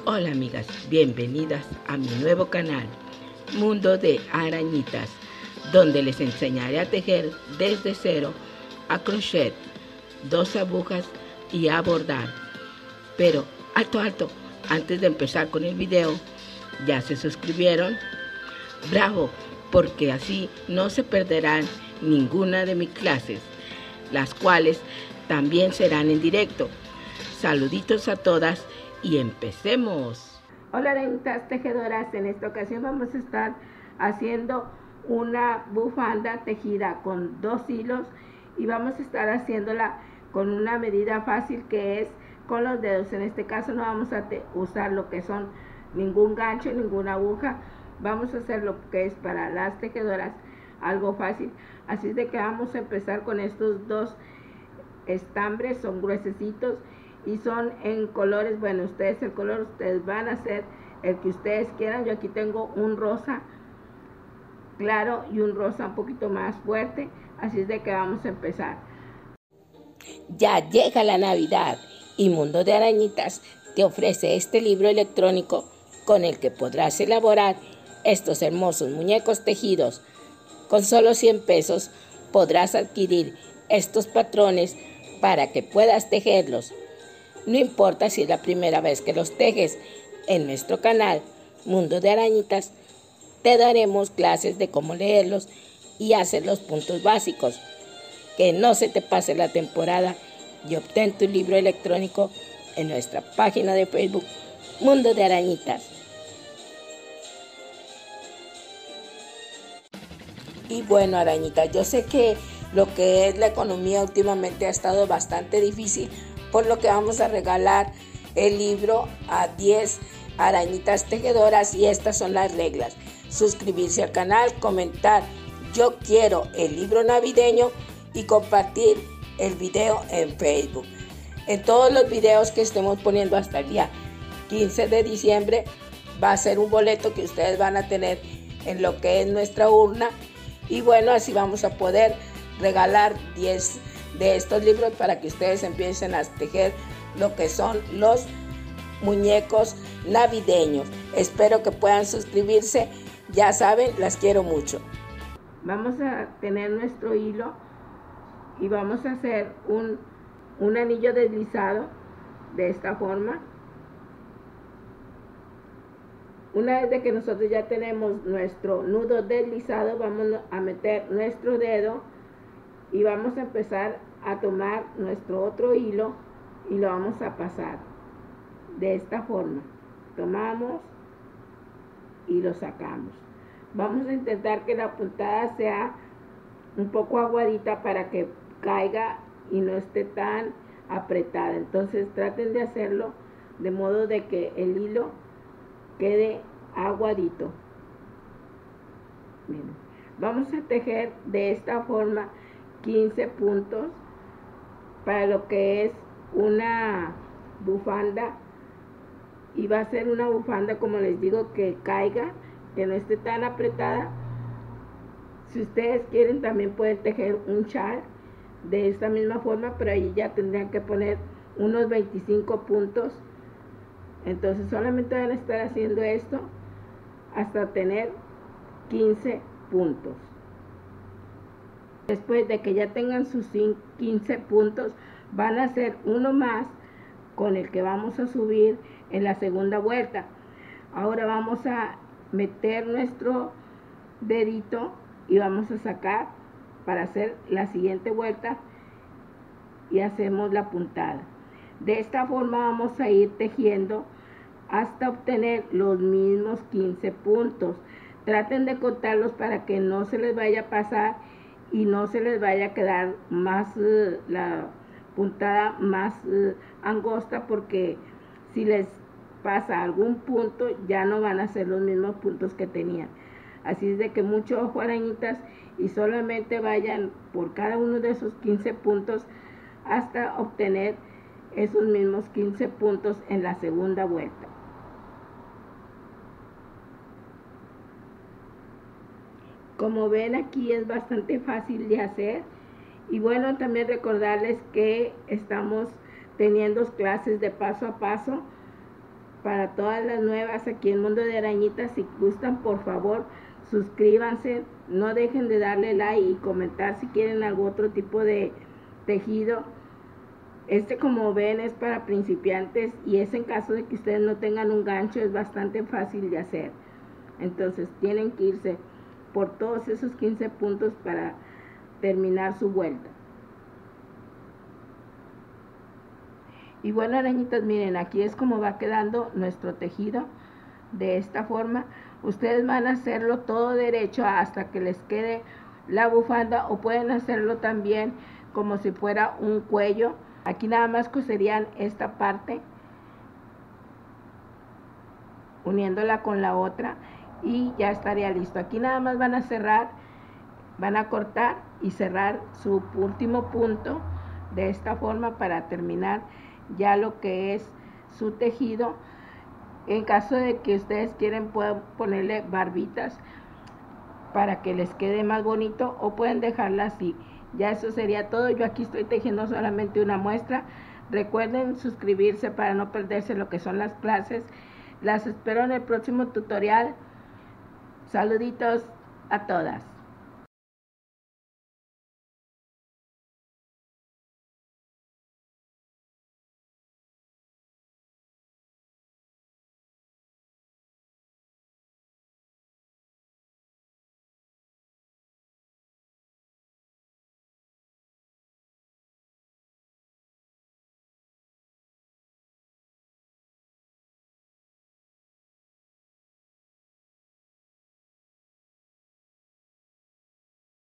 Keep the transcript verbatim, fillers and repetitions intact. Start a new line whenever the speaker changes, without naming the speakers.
Hola amigas, bienvenidas a mi nuevo canal, Mundo de Arañitas, donde les enseñaré a tejer desde cero, a crochet, dos agujas y a bordar. Pero, alto, alto, antes de empezar con el video, ¿ya se suscribieron? ¡Bravo! Porque así no se perderán ninguna de mis clases, las cuales también serán en directo. Saluditos a todas y empecemos. Hola arañitas tejedoras, en esta ocasión vamos a estar haciendo una bufanda tejida con dos hilos y vamos a estar haciéndola con una medida fácil que es con los dedos. En este caso no vamos a usar lo que son ningún gancho, ninguna aguja. Vamos a hacer lo que es para las tejedoras algo fácil, así de que vamos a empezar con estos dos estambres. Son gruesecitos y son en colores, bueno, ustedes el color, ustedes van a hacer el que ustedes quieran. Yo aquí tengo un rosa claro y un rosa un poquito más fuerte, así es de que vamos a empezar. Ya llega la Navidad y Mundo de Arañitas te ofrece este libro electrónico con el que podrás elaborar estos hermosos muñecos tejidos. Con solo cien pesos podrás adquirir estos patrones para que puedas tejerlos. No importa si es la primera vez que los tejes, en nuestro canal Mundo de Arañitas te daremos clases de cómo leerlos y hacer los puntos básicos. Que no se te pase la temporada y obtén tu libro electrónico en nuestra página de Facebook Mundo de Arañitas. Y bueno, arañitas, yo sé que lo que es la economía últimamente ha estado bastante difícil, por lo que vamos a regalar el libro a diez arañitas tejedoras y estas son las reglas: suscribirse al canal, comentar yo quiero el libro navideño y compartir el video en Facebook. En todos los videos que estemos poniendo hasta el día quince de diciembre va a ser un boleto que ustedes van a tener en lo que es nuestra urna. Y bueno, así vamos a poder regalar diez de estos libros para que ustedes empiecen a tejer lo que son los muñecos navideños. Espero que puedan suscribirse. Ya saben, las quiero mucho. Vamos a tener nuestro hilo y vamos a hacer un, un anillo deslizado de esta forma. Una vez de que nosotros ya tenemos nuestro nudo deslizado, vamos a meter nuestro dedo y vamos a empezar a tomar nuestro otro hilo y lo vamos a pasar de esta forma. Tomamos y lo sacamos. Vamos a intentar que la puntada sea un poco aguadita para que caiga y no esté tan apretada. Entonces traten de hacerlo de modo de que el hilo quede aguadito. Miren, vamos a tejer de esta forma quince puntos para lo que es una bufanda, y va a ser una bufanda, como les digo, que caiga, que no esté tan apretada. Si ustedes quieren también pueden tejer un chal de esta misma forma, pero ahí ya tendrían que poner unos veinticinco puntos. Entonces solamente van a estar haciendo esto hasta tener quince puntos. Después de que ya tengan sus quince puntos, van a hacer uno más con el que vamos a subir en la segunda vuelta. Ahora vamos a meter nuestro dedito y vamos a sacar para hacer la siguiente vuelta y hacemos la puntada. De esta forma vamos a ir tejiendo hasta obtener los mismos quince puntos. Traten de contarlos para que no se les vaya a pasar y no se les vaya a quedar más uh, la puntada más uh, angosta, porque si les pasa algún punto ya no van a ser los mismos puntos que tenían. Así es de que mucho ojo arañitas y solamente vayan por cada uno de esos quince puntos hasta obtener esos mismos quince puntos en la segunda vuelta. Como ven, aquí es bastante fácil de hacer. Y bueno, también recordarles que estamos teniendo clases de paso a paso para todas las nuevas aquí en Mundo de Arañitas. Si gustan, por favor, suscríbanse, no dejen de darle like y comentar si quieren algún otro tipo de tejido. Este, como ven, es para principiantes y es en caso de que ustedes no tengan un gancho, es bastante fácil de hacer. Entonces tienen que irse por todos esos quince puntos para terminar su vuelta. Y bueno, arañitas, miren, aquí es como va quedando nuestro tejido. De esta forma, ustedes van a hacerlo todo derecho hasta que les quede la bufanda, o pueden hacerlo también como si fuera un cuello. Aquí nada más coserían esta parte, uniéndola con la otra, y ya estaría listo. Aquí nada más van a cerrar, van a cortar y cerrar su último punto de esta forma para terminar ya lo que es su tejido. En caso de que ustedes quieren, pueden ponerle barbitas para que les quede más bonito, o pueden dejarla así. Ya eso sería todo. Yo aquí estoy tejiendo solamente una muestra. Recuerden suscribirse para no perderse lo que son las clases. Las espero en el próximo tutorial. Saluditos a todas.